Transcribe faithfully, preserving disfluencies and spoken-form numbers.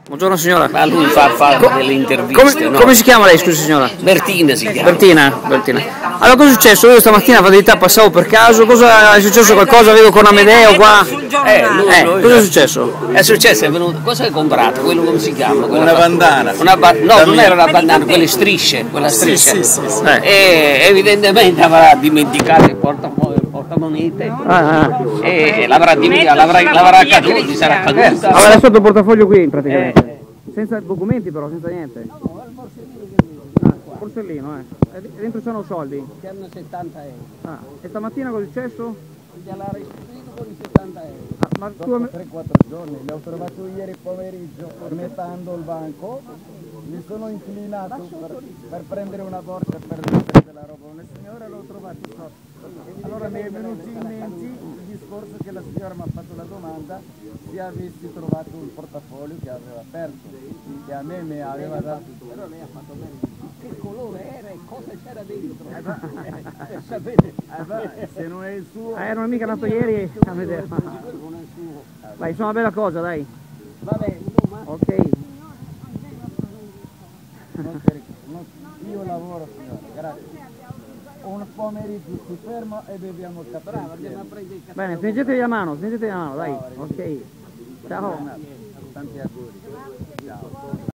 Buongiorno signora. Ma lui fa, fa delle interviste, Come, no? come si chiama lei, scusi signora? Bertina si chiama. Bertina, Bertina. Allora cosa è successo? Io stamattina fatalità passavo per caso, cosa è successo qualcosa? Vedo con Amedeo qua. Eh, lui, Eh, lui, cosa è successo? È successo, è venuto. Cosa hai comprato? Quello come si chiama? Quella Una fa- bandana. Una ba- no, non era una bandana, quelle strisce, quella striscia. Sì, sì, sì. Eh. E evidentemente avrà dimenticato il portafo- il portamonete Ah, ah. e l'avrà dimenticato, l'avrà, l'avrà caduto, gli sarà caduta. Allora è sotto il portafoglio qui praticamente. Senza documenti però, senza niente. Ah, borsellino, eh. E dentro c'hanno soldi. C'erano settanta euro. Ah, e stamattina cosa è successo? Gliel'ha restituito con i settanta euro. Ah, ma tu Dopo tre quattro giorni, li ho trovati ieri pomeriggio smettando il banco, mi sono inclinato per, per prendere una borsa per mettere la roba, una signora l'ho trovato sotto. Allora mi è venuto in mente il discorso che la signora mi ha fatto la domanda se avessi trovato il portafoglio che aveva aperto, che a me mi aveva dato. Però lei ha fatto bene. Che colore era e cosa c'era dentro? Per sapere. Eh beh, se non è il suo... Ah, erano mica nato ieri a vedere. Non è il suo. Dai, insomma, una bella cosa, dai. Vabbè, Ok. Non per- non- io lavoro signora, grazie. Un pomeriggio si ferma e beviamo il caffè. brava, andiamo a prendere il caffè. Bene, stringetevi la mano, stringetevi la mano, dai. Ok. Ciao. Tanti auguri. Ciao.